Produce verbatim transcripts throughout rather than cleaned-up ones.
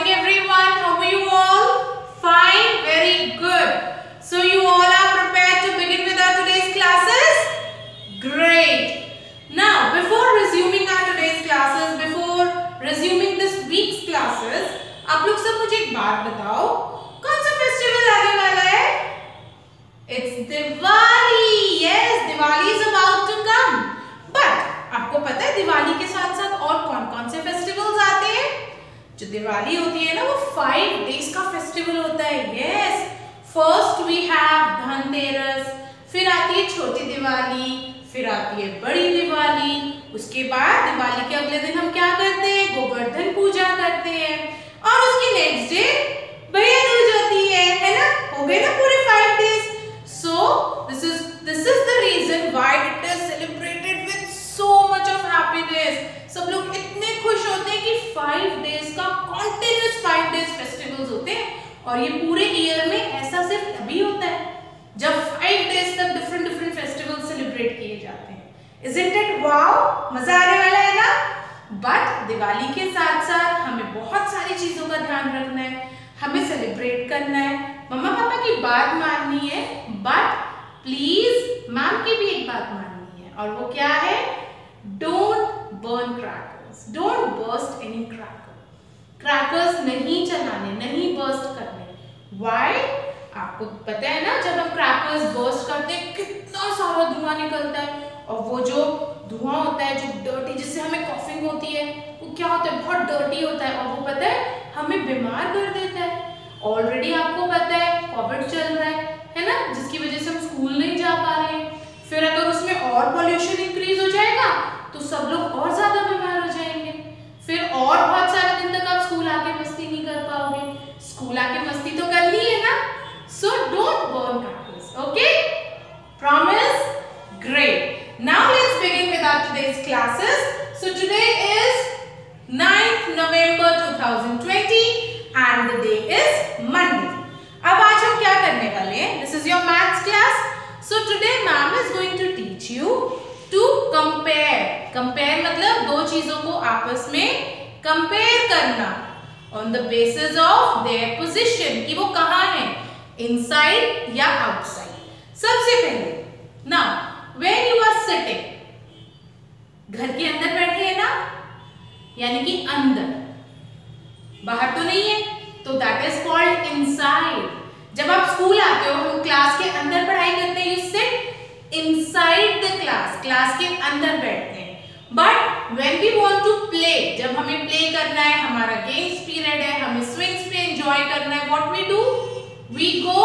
morning everyone. How are you all? Fine, very good. So you all are prepared to begin with our today's classes? Great. Now before resuming our today's classes, before resuming this week's classes, आप लोग सब मुझे एक बात बताओ, कौन सा festival आने वाला है? It's Diwali. Yes, Diwali is about to come. But आपको पता है दिवाली के साथ साथ और कौन कौन से फेस्टिवल्स आते हैं? जो दिवाली होती है ना वो फाइव डेज का फेस्टिवल होता है. Yes, first we have Dhanteras, फिर आती है छोटी दिवाली, फिर आती है बड़ी दिवाली. उसके बाद दिवाली के अगले दिन हम क्या करते हैं? गोवर्धन पूजा करते हैं. और उसकी नेक्स्ट डे भैया दूज होती है, है ना? हो गए ना पूरे five days. So this is this is the reason why it is celebrated with so much of happiness. सब लोग इतने खुश होते हैं कि फाइव डेज का कॉन्टिन्यूस फाइव डेज फेस्टिवल्स होते हैं. और ये पूरे ईयर में ऐसा सिर्फ तभी होता है जब फाइव डेज तक डिफरेंट डिफरेंट फेस्टिवल्स सेलिब्रेट किए जाते हैं. Isn't it wow? मजा आने वाला है ना? बट दिवाली के साथ साथ हमें बहुत सारी चीजों का ध्यान रखना है, हमें सेलिब्रेट करना है, मम्मा पापा की बात माननी है, बट प्लीज मैम की भी एक बात माननी है. और वो क्या है? Don't burn crackers, don't burst any cracker. Crackers नहीं चलाने, नहीं बर्स्ट करने. व्हाई? आपको पता है ना जब हम क्रैकर्स बर्स्ट करते हैं कितना सारा धुआं निकलता है. और वो जो धुआं होता है, जो डर्टी, जिससे हमें कॉफिंग होती है, वो क्या होता है? बहुत डर्टी होता है. और वो पता है हमें बीमार कर देता है. ऑलरेडी आपको पता है कोविड चल रहा है, है ना, जिसकी वजह से हम स्कूल नहीं जा पा रहे हैं. फिर अगर उसमें और पॉल्यूशन इंक्रीज हो जाएगा तो सब लोग और ज्यादा बीमार हो जाएंगे. फिर और बहुत सारे दिन तक आप स्कूल आके मस्ती नहीं कर पाओगे. स्कूल आके मस्ती तो करनी है ना. So don't burn crackers. Okay, promise? Great. Now let's begin with our today's classes. So today is ninth November twenty twenty and the day is Monday. अब आज हम क्या करने वाले हैं? This is your maths class. So today ma'am is going to teach you to compare. Compare मतलब दो चीजों को आपस में compare करना on the basis of their position, कि वो कहाँ हैं, inside या outside. सबसे पहले now when you are sitting, घर के अंदर बैठे हैं ना, यानी कि अंदर, बाहर तो नहीं है, तो that is called inside. जब आप स्कूल आते हो, हम क्लास के अंदर पढ़ाई करते हैं, you sit inside the class, class के अंदर बैठते हैं. But when we want to play, जब हमें प्ले करना है, हमारा गेम्स पीरियड है, हमें स्विंग्स पे एंजॉय करना है, what we do? We go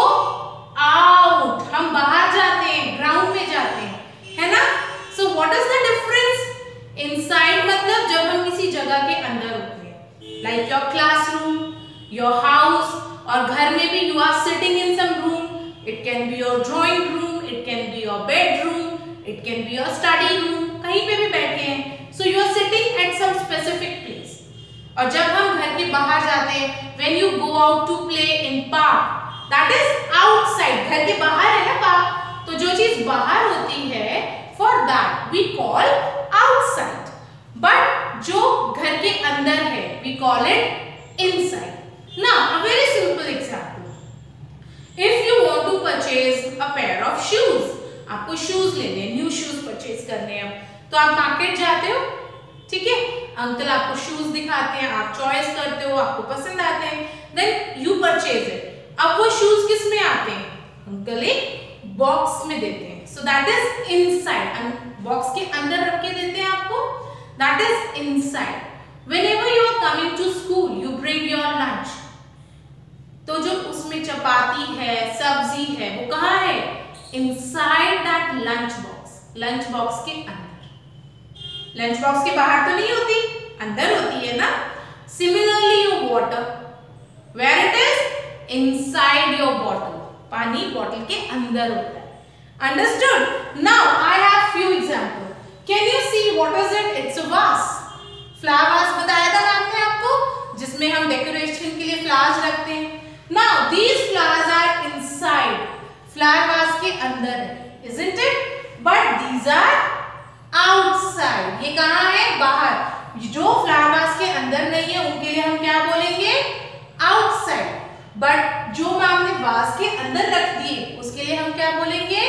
out. हम बाहर जाते हैं, ग्राउंड में जाते हैं, है ना. So what is the difference? Inside मतलब जब हम किसी जगह के अंदर होते हैं, like your classroom, your house, और घर में भी you are sitting in some room. It can be your drawing room, it can be your bedroom, it can be your study room. कहीं पे भी बैठे हैं, so you are sitting at some specific place. और जब हम घर के बाहर जाते हैं, when you go out to play in park, that is outside. घर के बाहर है ना पार्क, तो जो चीज बाहर होती है, for that we call outside. But जो घर के अंदर है, we call it inside. Now a very simple example. If you want to purchase a pair of shoes, आपको shoes लेने हैं, new shoes purchase करने हैं, तो आप मार्केट जाते हो, ठीक है, अंकल आपको shoes दिखाते हैं, आप चॉइस करते हो, आपको पसंद आते हैं, then you purchase it. अब वो shoes किस में आते हैं? अंकल एक बॉक्स में देते हैं. So that is inside. Box के अंदर रख के देते हैं आपको. That is inside. Whenever you are coming to school, you bring your lunch. तो जो उसमें चपाती है, सब्जी है, वो कहाँ है? Inside that lunch box. lunch box के अंदर. lunch box के बाहर तो नहीं होती, अंदर होती है ना. Similarly, your water. Where it is? Inside your bottle. पानी बॉटल के अंदर होता है. Understood? Now I have few examples. Can you see what is it? It's a vase. Flower vase बताया था मैम ने आपको, जिसमें हम डेकोरेशन के लिए फ्लावर्स रखते हैं. Now these flowers are inside. Flower vase के अंदर है, isn't it? But these are outside. ये कहाँ है? बाहर. जो फ्लावर वास के अंदर नहीं है उनके लिए हम क्या बोलेंगे? बट जो मैम ने वास के अंदर रख दिए उसके लिए हम क्या बोलेंगे?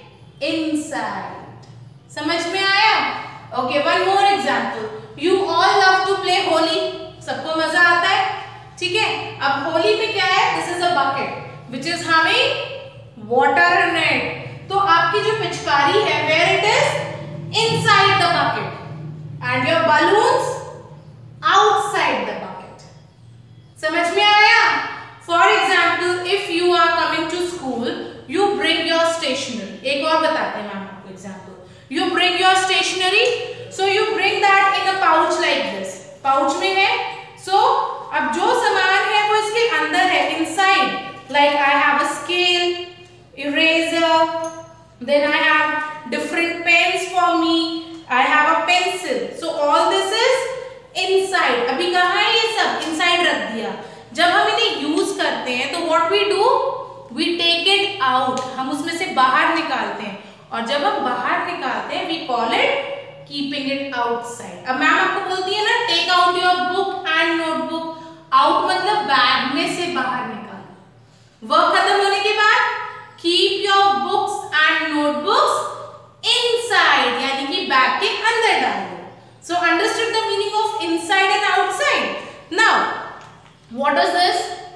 इनसाइड। समझ में आया? Okay, one more example, you all love to play Holi. सबको मजा आता है, ठीक है। अब होली में क्या है? This is a bucket which is having water in it. तो आपकी जो पिचकारी है, where it is? Inside the bucket and your balloons outside the bucket. समझ में आया? For example, if you are coming to school, you bring your stationery. एक और बताते हैं मैम आपको एग्जाम्पल। You bring your stationery, so you bring that in a pouch like this. Pouch में है, सो so, अब जो सामान है वो इसके अंदर है, inside. Like I have a scale, eraser, then I have different pens for me, I have a pencil. So all this is inside. अभी कहाँ है ये सब? इनसाइड रख दिया। जब हम इन्हें यूज करते हैं तो what we do? We take it out. हम उसमें से बाहर निकालते हैं, और जब हम बाहर निकालते हैं we call it keeping it outside. अब मैम आपको बोलती है ना, take out your book and notebook. Out मतलब बैग में से बाहर निकालो। वर्क खत्म होने के बाद keep your books and notebooks inside, यानी कि बैग के अंदर डाल दो। So understood the meaning of inside and outside. Now what is this?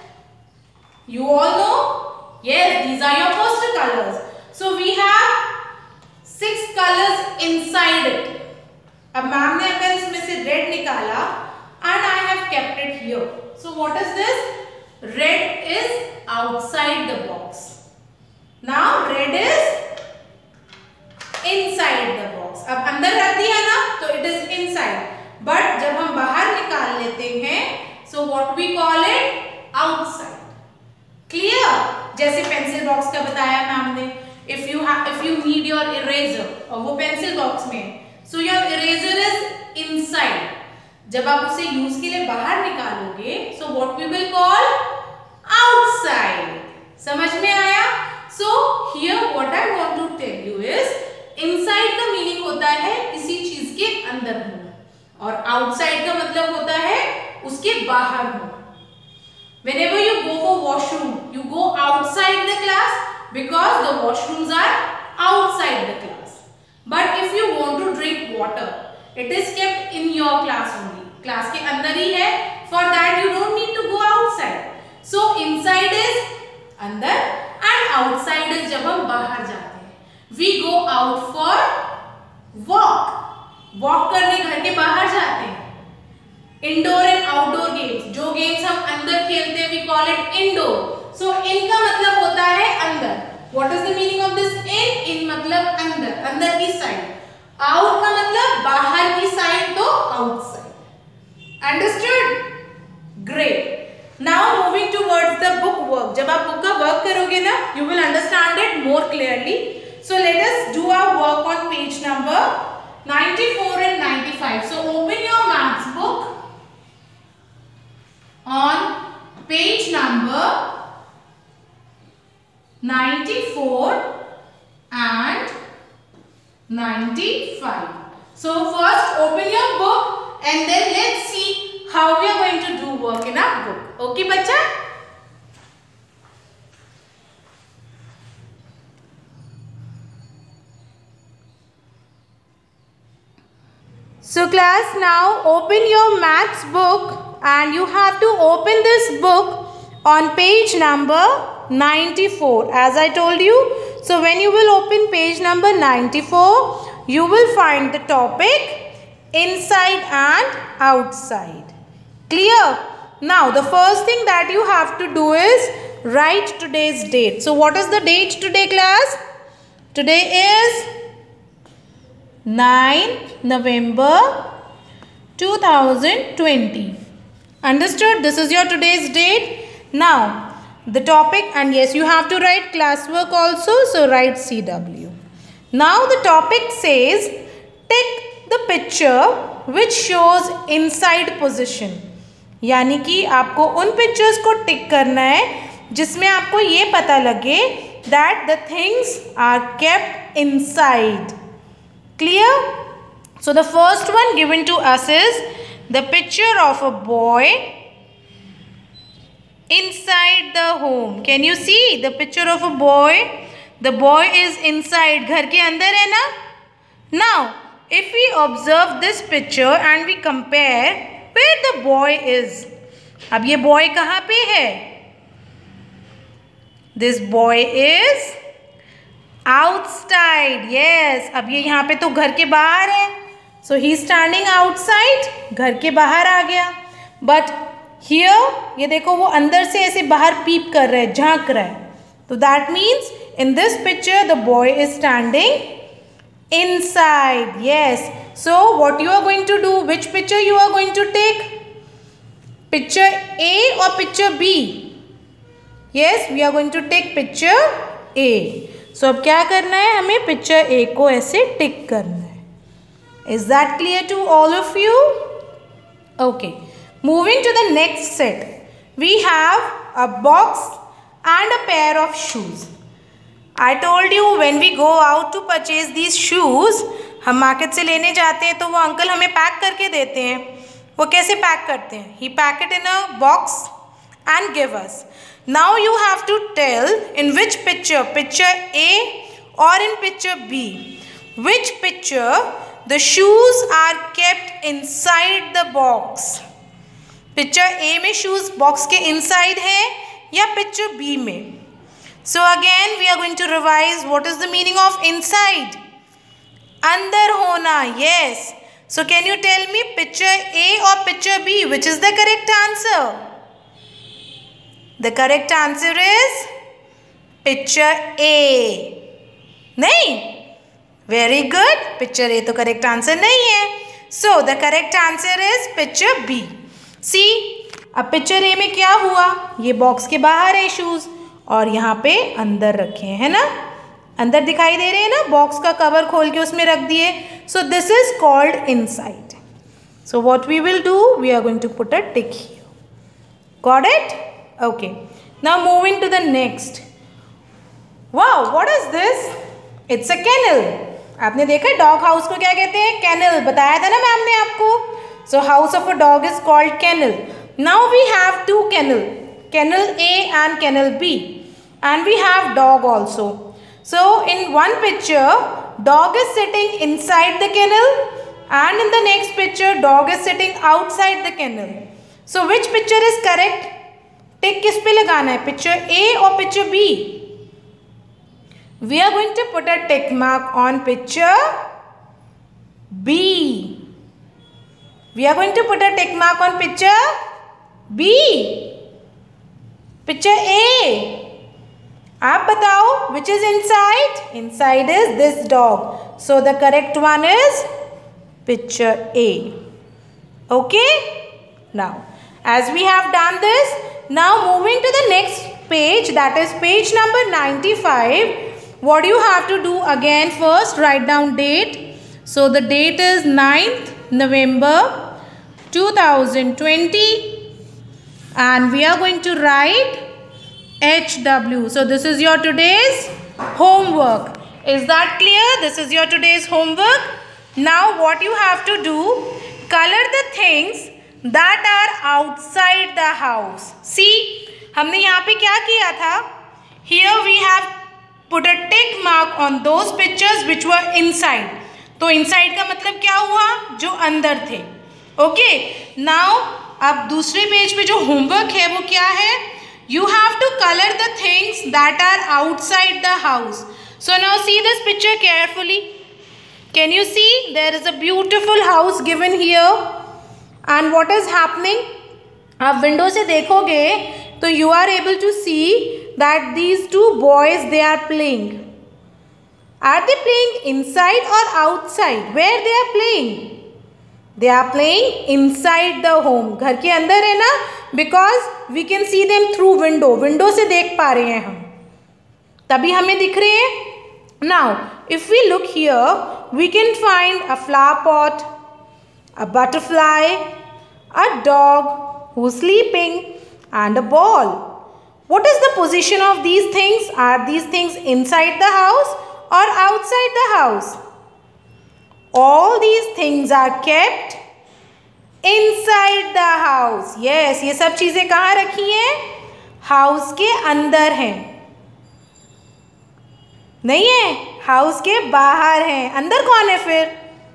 You all know? Yes, these are your poster colors. So we have six colors inside it. अब ma'am ने अगर इसमें से रेड निकाला and I have kept it here. So what is this? Red is outside the box. Now red is inside the box. अब अंदर रख दिया ना, तो it is inside. But जब हम बाहर निकाल लेते हैं, so what we call it? outside. Clear? जैसे पेंसिल बॉक्स का बताया मैम ने, if you have if you need your eraser, और वो पेंसिल बॉक्स में, so your eraser is inside. जब आप उसे यूज के लिए बाहर निकालोगे, so what we will call? outside. समझ में आया? So here what I want to tell you is, inside का मीनिंग होता है किसी चीज के अंदर होना, और outside का मतलब होता है उसके बाहर हो। Whenever you go for washroom, you go outside the class because the washrooms are outside the class. But if you want to drink water, it is kept in your class only. Class के अंदर ही है. For that you don't need to go outside. So inside is अंदर and outside is जब हम बाहर जाते हैं. We go out for walk. Walk करने घर के बाहर जाते हैं. इंडोर एंड आउटडोर गेम्स, जो गेम्स हम अंदर खेलते हैं we call it indoor. So in का मतलब होता है अंदर। What is the meaning of this in? In मतलब अंदर, अंदर की साइड। आउट का मतलब बाहर की साइड, तो outside. Understood? Great. Now moving towards the book work. जब आप बुक का वर्क करोगे ना, you will understand it more clearly. So let us do our work on page number ninety-four and ninety-five. So open your maths book on page number ninety-four and ninety-five. So first open your book and then let's see how we are going to do work in our book. Okay बच्चा? So class, now open your maths book and you have to open this book on page number ninety-four as I told you. So when you will open page number ninety-four, you will find the topic inside and outside. Clear? Now the first thing that you have to do is write today's date. So what is the date today class? Today is ninth November two thousand twenty. Understood? This is your today's date. Now the topic, and yes, you have to write classwork also, so write C W. Now the topic says tick the picture which shows inside position. यानी कि आपको उन pictures को टिक करना है जिसमें आपको ये पता लगे that the things are kept inside. Clear? So the first one given to us is the picture of a boy inside the home. Can you see the picture of a boy? The boy is inside. घर के अंदर है ना? Now, if we observe this picture and we compare where the boy is. अब ये boy कहाँ पे है? This boy is outside. Yes. अब ये यहाँ पे तो घर के बाहर है. So he is standing outside. घर के बाहर आ गया. But here ये देखो वो अंदर से ऐसे बाहर पीप कर रहा है, झांक रहा है. So that means in this picture the boy is standing inside. Yes. So what you are going to do? Which picture you are going to take? Picture A or picture B? Yes, we are going to take picture A. So अब क्या करना है? हमें picture A को ऐसे टिक करना है. Is that clear to all of you? Okay. Moving to the next set. We have a box and a pair of shoes. I told you when we go out to purchase these shoes, हम market से लेने जाते हैं तो वो uncle हमें pack करके देते हैं. वो कैसे पैक करते हैं? He pack it in a box and give us. Now you have to tell in which picture, picture A or in picture B, which picture the shoes are kept inside the box. Picture A में shoes box के inside है या picture B में? So again we are going to revise what is the meaning of inside. अंदर होना. Yes. So can you tell me picture A or picture B? Which is the correct answer? The correct answer is picture A. नहीं? Very good. Picture A तो correct answer नहीं है. So the correct answer is picture B. See, अब picture A में क्या हुआ? ये box के बाहर है shoes और यहाँ पे अंदर रखे हैं, है ना? अंदर दिखाई दे रहे हैं ना? बॉक्स का कवर खोल के उसमें रख दिए. So this is called inside. So what we will do? We are going to put a tick here. Got it? Okay. Now moving to the next. Wow, what is this? It's a kennel. आपने देखा dog house को क्या कहते हैं? Kennel. बताया था ना ma'am ने आपको. So house of a dog is called kennel. Now we have two kennel. Kennel A and kennel B. And we have dog also. So in one picture, dog is sitting inside the kennel and in the next picture, dog is sitting outside the kennel. So which picture is correct? Tick किस पे लगाना है? Picture A or picture B? We are going to put a tick mark on picture B. We are going to put a tick mark on picture B. Picture A. आप बताओ which is inside? Inside is this dog. So the correct one is picture A. Okay? Now, as we have done this, now moving to the next page, that is page number ninety-five. What you have to do again? First, write down date. So the date is ninth November two thousand twenty, and we are going to write H W. So this is your today's homework. Is that clear? This is your today's homework. Now what you have to do, color the things that are outside the house. See, हमने यहाँ पे क्या किया था? Here we have put a tick mark on those pictures which were inside. तो inside का मतलब क्या हुआ? जो अंदर थे. Okay. Now अब दूसरे पेज पे जो homework है वो क्या है? You have to color the things that are outside the house. So now see this picture carefully. Can you see? There is a beautiful house given here. And what is happening? आप window से देखोगे तो you are able to see that these two boys, they are playing. Are they playing inside or outside? Where they are playing? They are playing inside the home. घर के अंदर है ना? Because we can see them through window. Window से देख पा रहे हैं हम. तभी हमें दिख रहे हैं. Now, if we look here, we can find a flower pot, a butterfly, a dog who's sleeping, and a ball. What is the position of these things? Are these things inside the house or outside the house? All these things are kept inside the house. Yes, ये सब चीजें कहाँ रखी हैं? House के अंदर हैं, नहीं है, हाउस के बाहर हैं। अंदर कौन है फिर?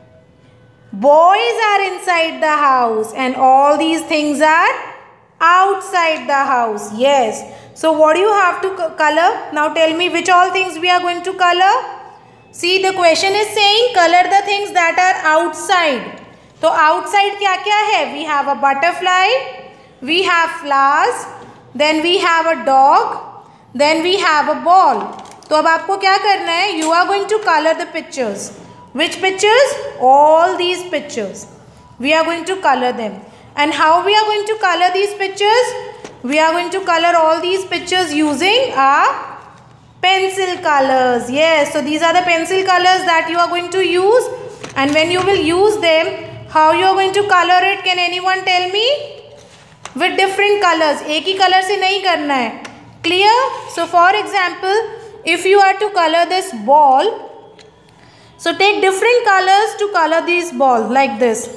Boys are inside the house and all these things are outside the house. Yes. So what do you have to color? Now tell me which all things we are going to color. See, the question is saying color the things that are outside. So outside क्या क्या है? We have a butterfly, we have flowers, then we have a dog, then we have a ball. तो अब आपको क्या करना है? You are going to color the pictures. Which pictures? All these pictures. We are going to color them. And how we are going to color these pictures? We are going to color all these pictures using our pencil colors. Yes, so these are the pencil colors that you are going to use. And when you will use them, how you are going to color it? Can anyone tell me? With different colors. एक ही color से नहीं करना है. Clear? So for example, if you are to color this ball, so take different colors to color these balls like this.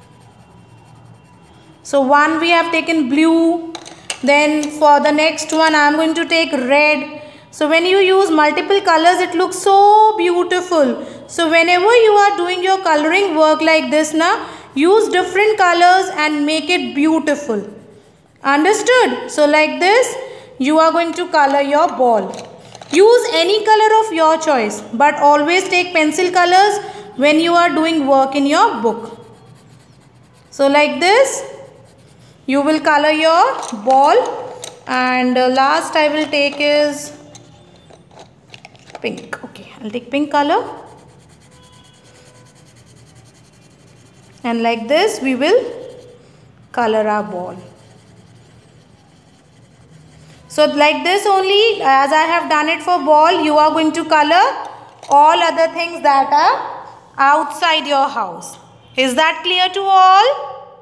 So one we have taken blue, then for the next one I am going to take red. So when you use multiple colors, it looks so beautiful. So whenever you are doing your coloring work like this now, use different colors and make it beautiful. Understood? So like this, you are going to color your ball. Use any color of your choice, but always take pencil colors when you are doing work in your book. So like this, you will color your ball, and uh, last I will take is pink. Okay, I'll take pink color, and like this we will color our ball. So like this only, as I have done it for ball, you are going to color all other things that are outside your house. Is that clear to all?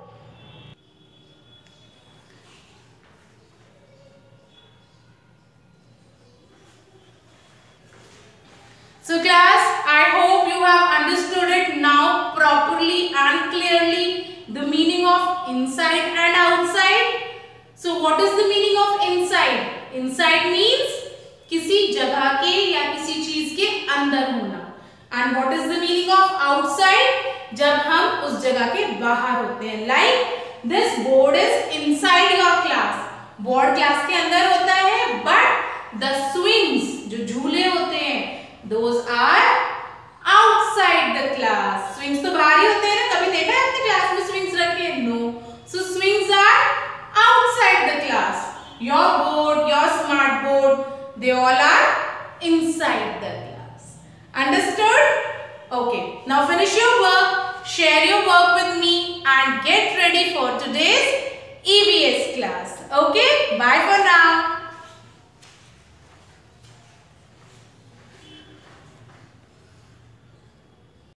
So class, I hope you have understood it now properly and clearly, the meaning of inside and outside. So what is the meaning of inside? Inside means किसी जगह के या किसी चीज के अंदर होना. And what is the meaning of outside? जब हम उस जगह के बाहर होते हैं. Like this board is inside your class. Board class के अंदर होता है, but the swings, जो झूले होते हैं, those are outside the class. Swings तो बाहर ही होते हैं ना. कभी देखा है आपने क्लास में swings रखे? No. So swings are outside the class. Your board, your smart board, they all are inside the class. Understood? Okay. Now finish your work, share your work with me, and get ready for today's E V S class. Okay? Bye.